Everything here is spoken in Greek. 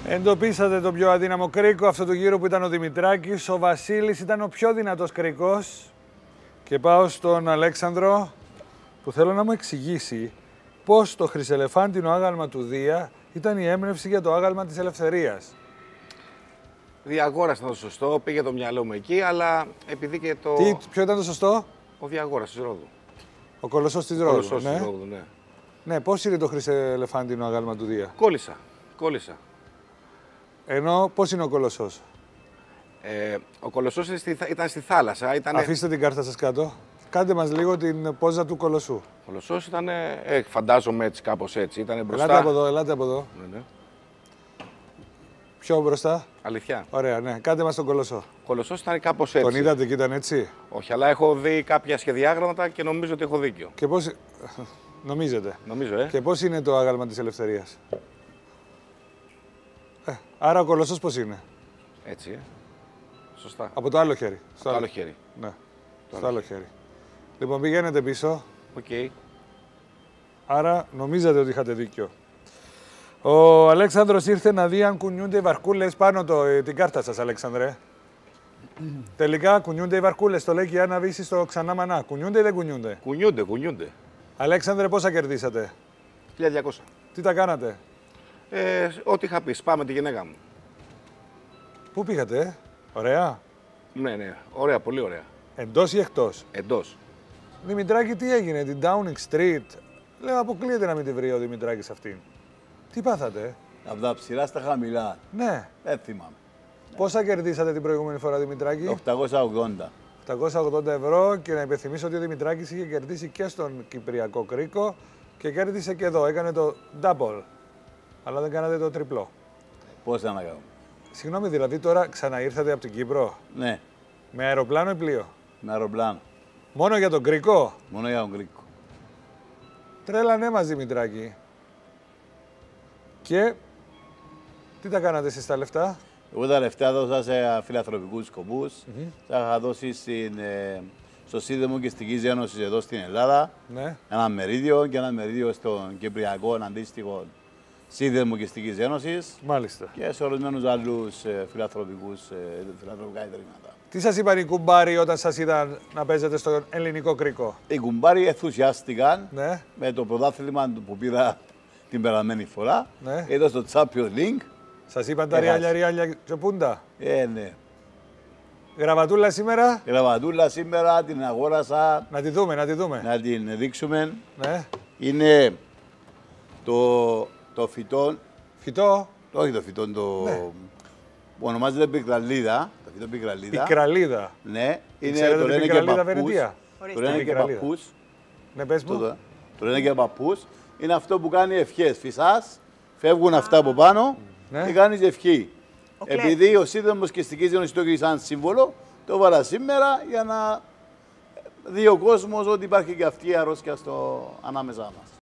Εντοπίσατε τον πιο αδύναμο κρίκο αυτού του γύρου που ήταν ο Δημητράκης. Ο Βασίλης ήταν ο πιο δυνατός κρίκος. Και πάω στον Αλέξανδρο που θέλω να μου εξηγήσει πώς το χρυσελεφάντινο άγαλμα του Δία ήταν η έμπνευση για το άγαλμα της Ελευθερίας. Διαγόρας ήταν το σωστό, πήγε το μυαλό μου εκεί, αλλά επειδή και το... Ποιο ήταν το σωστό? Ο Διαγόρας της Ρόδου. Ο Κολοσσός της Ο Ρόδου. Κολοσσός της Ρόδου, ναι. Ναι, πώς είναι το χρυσελεφάντινο άγαλμα του Δία? Κόλλησα. Ενώ πώς είναι ο Κολοσσός? Ο Κολοσσός ήταν στη θάλασσα. Αφήστε την κάρτα σας κάτω. Κάντε μας λίγο την πόζα του Κολοσσού. Ο Κολοσσός ήταν, φαντάζομαι έτσι, κάπως έτσι. Ήταν μπροστά. Ελάτε από εδώ. Ναι. Πιο μπροστά. Αλήθεια. Ωραία, ναι. Κάντε μας τον Κολοσσό. Ο Κολοσσός ήταν κάπως έτσι. Τον είδατε και ήταν έτσι? Όχι, αλλά έχω δει κάποια σχεδιάγραμματα και νομίζω ότι έχω δίκιο. Και πώς... Νομίζετε. Νομίζω, Και πώς είναι το άγαλμα της Ελευθερίας? Άρα ο Κολοσσός πώς είναι? Έτσι, Σωστά. Από το άλλο χέρι. Στο άλλο χέρι. Ναι, στο άλλο χέρι. Λοιπόν, πηγαίνετε πίσω. Οκ. Άρα νομίζατε ότι είχατε δίκιο. Ο Αλέξανδρος ήρθε να δει αν κουνιούνται οι βαρκούλες πάνω την κάρτα σας, Αλέξανδρε. Τελικά κουνιούνται οι βαρκούλες, το λέει και η Άννα Βύση στο ξανά μανά. Κουνιούνται ή δεν κουνιούνται? Κουνιούνται. Αλέξανδρε, πόσα κερδίσατε? 1200. Τι τα κάνατε? Ό,τι είχα πει, σπάμε τη γυναίκα μου. Πού πήγατε, ωραία? Ναι, ωραία, πολύ ωραία. Εντός ή εκτός? Εντός. Δημητράκη, τι έγινε, την Downing Street? Λέω, αποκλείεται να μην τη βρει ο Δημητράκης αυτήν. Τι πάθατε? Από τα ψηλά στα χαμηλά. Ναι. Δεν θυμάμαι. Πόσα κερδίσατε την προηγούμενη φορά, Δημητράκη? 880. 880 ευρώ και να υπενθυμίσω ότι ο Δημητράκης είχε κερδίσει και στον Κυπριακό Κρίκο και κέρδισε και εδώ. Έκανε το double. Αλλά δεν κάνατε το τριπλό. Πώς να κάνω? Συγγνώμη, δηλαδή τώρα ξαναήρθατε από την Κύπρο? Ναι. Με αεροπλάνο ή πλοίο? Με αεροπλάνο. Μόνο για τον Κρίκο? Μόνο για τον Κρίκο. Τρέλανέ μας, Δημητράκη. Και τι τα κάνατε εσείς τα λεφτά? Εγώ τα λεφτά δώσα σε φιλανθρωπικούς σκοπούς. Τα είχα δώσει στο Σύνδεμο Κιστικής Ένωσης εδώ στην Ελλάδα. Ναι. Ένα μερίδιο και ένα μερίδιο στον Κυπριακό αντίστοιχο Σύνδεμο Κιστικής Ένωσης. Μάλιστα. Και σε ορισμένους άλλους φιλανθρωπικά ιδρύματα. Τι σας είπαν οι κουμπάροι όταν σας είδαν να παίζετε στον ελληνικό Κρίκο? Οι κουμπάροι ενθουσιάστηκαν με το πρωτάθλημα που πήρα την περασμένη φορά. Ναι. Εδώ στο Champions League. Σας είπαν τα ριάλια και πούντα? Ναι. Γραβατούλα σήμερα? Γραβατούλα σήμερα την αγόρασα. Να τη δούμε. Να την δείξουμε. Ναι. Είναι το φυτό. Φυτό? Όχι το φυτό, που ονομάζεται πικραλίδα. Το φυτό πικραλίδα. Πικραλίδα. Ναι. Είναι το λένε και παππούς. Το λένε και παππούς. Ναι, πες μου. Το λένε και παππούς. Είναι αυτό που κάνει ευχές. Φυσάς, φεύγουν αυτά από πάνω και κάνεις ευχή. Επειδή ο Σύνδεμος Κιστικής Ένωσης το έχει σαν σύμβολο, το βάλα σήμερα για να δει ο κόσμος ότι υπάρχει και αυτή η αρρώστια ανάμεσά μας.